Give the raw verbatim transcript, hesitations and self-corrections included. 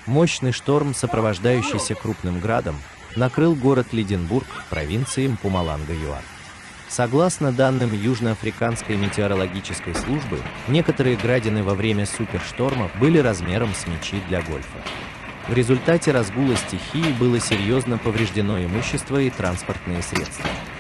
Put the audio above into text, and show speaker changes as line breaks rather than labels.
Мощный шторм, сопровождающийся крупным градом, накрыл город Лиденбург провинции Мпумаланга-Юар. Согласно данным Южноафриканской метеорологической службы, некоторые градины во время супершторма были размером с мячи для гольфа. В результате разгула стихии было серьезно повреждено имущество и транспортные средства.